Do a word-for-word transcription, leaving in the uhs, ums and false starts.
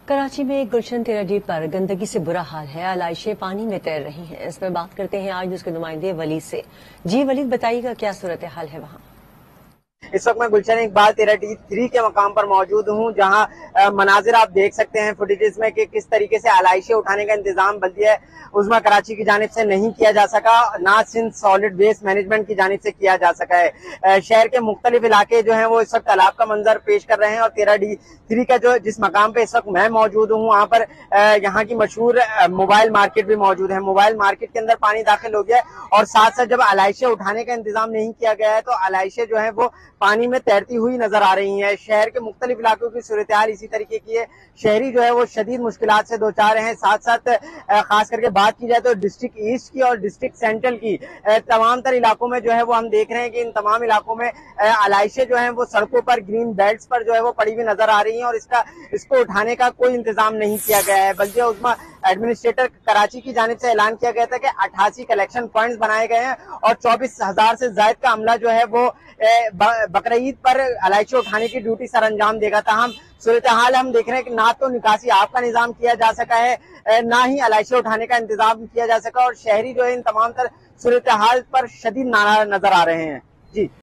کراچی میں گلشن تیراڈی پر گندگی سے برا حال ہے، علائشیں پانی میں تیر رہی ہیں۔ اس میں بات کرتے ہیں آج اس کے نمائندے ولید سے۔ جی ولید، بتائیے گا کیا صورتحال ہے وہاں؟ اس وقت میں گلشن اقبال تیراڈی تھری کے مقام پر موجود ہوں، جہاں مناظر آپ دیکھ سکتے ہیں فوٹیجز میں کہ کس طریقے سے علائشیں اٹھانے کا انتظام بلدیہ عظمیٰ کراچی کی جانب سے نہیں کیا جا سکا، نہ سندھ سالڈ ویسٹ مینجمنٹ کی جانب سے کیا جا سکا ہے۔ شہر کے مختلف علاقے جو ہیں وہ اس وقت تالاب کا منظر پیش کر رہے ہیں، اور تیراڈی تھری کا جو جس مقام پہ اس وقت میں موجود ہوں وہاں پر یہاں کی مشہور موبائل مارکیٹ بھی موجود ہے۔ موبائل مارکیٹ کے اندر پانی داخل ہو گیا ہے، اور ساتھ ساتھ جب علائشیں اٹھانے کا انتظام نہیں کیا گیا ہے تو علائشیں جو ہیں وہ پانی میں تیرتی ہوئی نظر آ رہی ہیں۔ شہر کے مختلف علاقوں کی صورتحال اسی طریقے کی ہے، شہری جو ہے وہ شدید مشکلات سے دوچار ہیں۔ ساتھ ساتھ خاص کر کے بات کی جائے تو ڈسٹرکٹ ایسٹ کی اور ڈسٹرکٹ سینٹرل کی تمام تر علاقوں میں جو ہے وہ ہم دیکھ رہے ہیں کہ ان تمام علاقوں میں علائشیں جو ہیں وہ سڑکوں پر گرین بیلٹس پر جو ہے وہ پڑی ہوئی نظر آ رہی ہیں، اور اس کا اس کو اٹھانے کا کوئی انتظام نہیں کیا گیا ہے۔ بلدیہ عظمیٰ ایڈمنسٹریٹر کراچی کی جانب سے اعلان کیا گیا تھا کہ اٹھاسی کلیکشن پوائنٹس بنائے گئے ہیں، اور چوبیس ہزار سے زائد کا عملہ جو ہے وہ بقرعید پر علائشیں اٹھانے کی ڈیوٹی سر انجام دے گا۔ تاہم صورتحال ہم دیکھ رہے ہیں کہ نہ تو نکاسی آب کا نظام کیا جا سکا ہے، نہ ہی علائشیں اٹھانے کا انتظام کیا جا سکا، اور شہری جو ہے ان تمام تر صورتحال پر شدید ناراض نظر آ رہے ہیں۔ جی